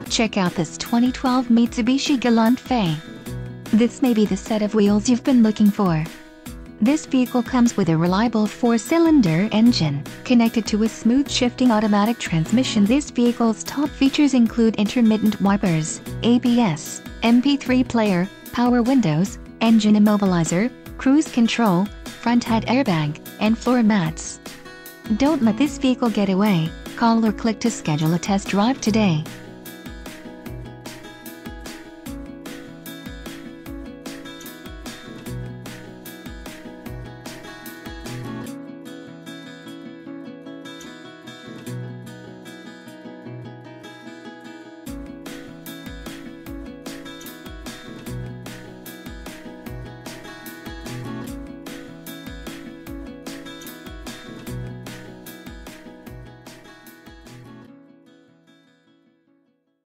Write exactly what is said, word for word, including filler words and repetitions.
Check out this twenty twelve Mitsubishi Galant. This may be the set of wheels you've been looking for. This vehicle comes with a reliable four-cylinder engine, connected to a smooth shifting automatic transmission. This vehicle's top features include intermittent wipers, A B S, M P three player, power windows, engine immobilizer, cruise control, front head airbag, and floor mats. Don't let this vehicle get away. Call or click to schedule a test drive today.